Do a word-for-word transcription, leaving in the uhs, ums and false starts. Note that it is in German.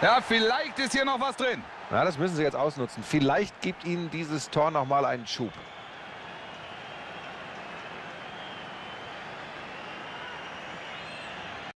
Ja, vielleicht ist hier noch was drin. Na, das müssen sie jetzt ausnutzen. Vielleicht gibt ihnen dieses Tor noch mal einen Schub.